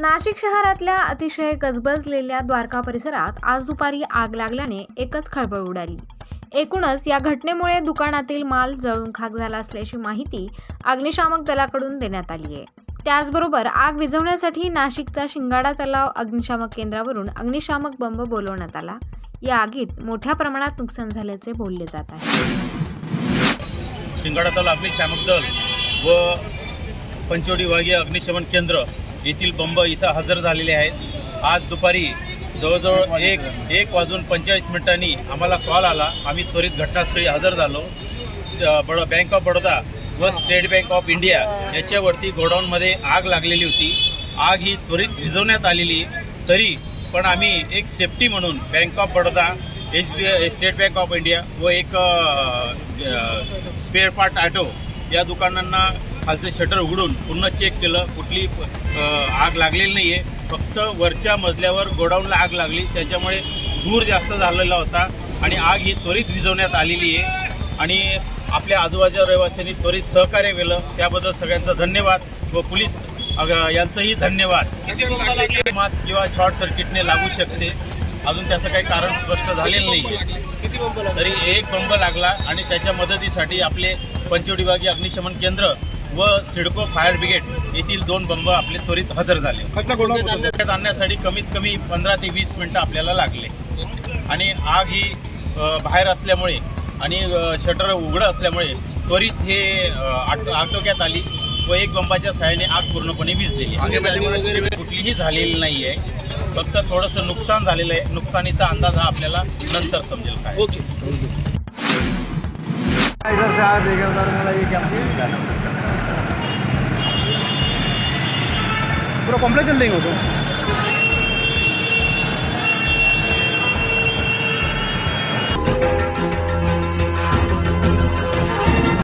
नाशिक शहरातल्या अतिशय गजबजलेल्या द्वारका परिसरात आज दुपारी आग लागल्याने एकच खळबळ उडाली। एकूणच या घटनेमुळे दुकानातील माल जळून खाक झाला असल्याची माहिती अग्निशामक दलाकडून देण्यात आली आहे। त्याचबरोबर आग विझवण्यासाठी नाशिकचा शिंगाडा तलाव अग्निशामक केंद्रावरून अग्निशामक बंब बोलवण्यात आला। या आगीत मोठ्या प्रमाणात नुकसान झाल्याचे बोलले जात आहे। शिंगाडा तलाव अग्निशामक दल व पंचवटी विभागीय अग्निशमन केंद्र येथील बंब इथं हजर झालेले आहेत। आज दुपारी जवळजवळ 1:45 आम्हाला कॉल आला। आम्ही त्वरित घटनास्थळी हजर झालो। बँक ऑफ बडोदा व स्टेट बँक ऑफ इंडिया याच्यावरती गोडाऊनमध्ये आग लागलेली होती। आग ही त्वरित विझवण्यात आलेली, तरी पण आम्ही एक सेफ्टी म्हणून bank of Baroda, SBI, state bank of India व एक स्पेअर पार्ट ऑटो या दुकानांना खालचं शटर उघडून पूर्ण चेक केलं। कुठली आग लागलेली नाही आहे, फक्त वरच्या मजल्यावर गोडाऊनला आग लागली, त्याच्यामुळे धूर जास्त झालेला होता आणि आग ही त्वरित विझवण्यात आलेली आहे। आणि आपल्या आजूबाजूच्या रहिवाशांनी त्वरित सहकार्य केलं, त्याबद्दल सगळ्यांचा धन्यवाद व पोलीस यांचंही धन्यवाद। किंवा शॉर्ट सर्किटने लागू शकते, अजून त्याचं काही कारण स्पष्ट झालेलं नाही। तरी एक बंब लागला आणि त्याच्या मदतीसाठी आपले पंचवटी विभागीय अग्निशमन केंद्र व सिडको फायर ब्रिगेड येथील 2 बंब आपले त्वरित हजर झाले। आणण्यासाठी कमीत कमी 15 ते 20 मिनिटं आपल्याला लागले आणि आग ही बाहेर असल्यामुळे आणि शटर उघडं असल्यामुळे त्वरित हे आटोक्यात आली व एक बंबाच्या सहाय्याने आग पूर्णपणे विझलेली। कुठलीही झालेली नाही आहे, फक्त थोडंसं नुकसान झालेलं आहे। नुकसानीचा अंदाज हा आपल्याला नंतर समजेल काय। पूरा कॉम्प्लेक्स जल देंगे वो तो।